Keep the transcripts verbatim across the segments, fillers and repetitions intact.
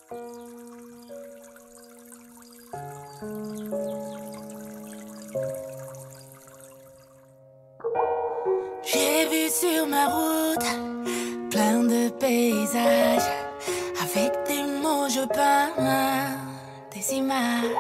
J'ai vu sur ma route plein de paysages. Avec des mots je peins des images.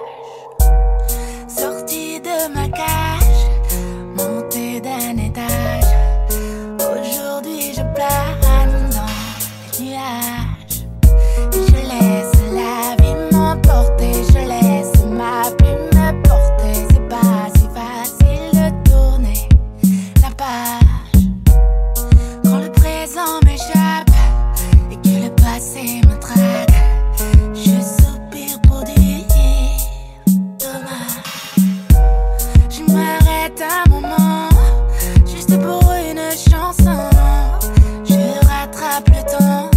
Sortie de ma cage, montée d'un étage. Aujourd'hui je plane dans les nuages. Et je laisse la vie m'emporter. Je laisse ma plume me porter. C'est pas si facile de tourner la page. Quand le présent m'échappe et que le passé me traque, je soupire pour dire dommage. Je m'arrête un moment, juste pour une chanson. Je rattrape le temps,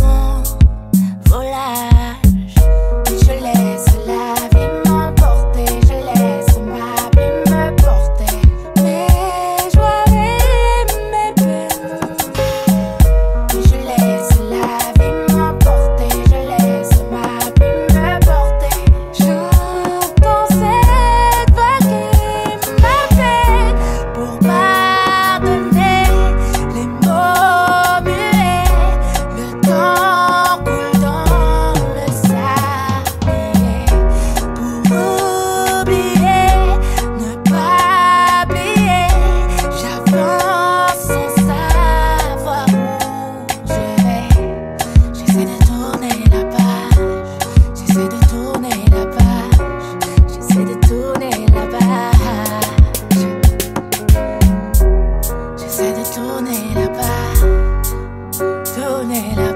volage. Et je laisse la vie m'emporter. Je laisse ma plume me porter. Mes joies et mes peines. Et je laisse la vie m'emporter. Je laisse ma plume me porter. J'entends cette vague qui m'appelle pour pardonner les mots muets. Le temps coule dans le sablier. Pour oublier, ne pas oublier. J'avance sans savoir où je vais. J'essaie de tourner la page. J'essaie de tourner la page. J'essaie de tourner la page. J'essaie de tourner la page. Tourner la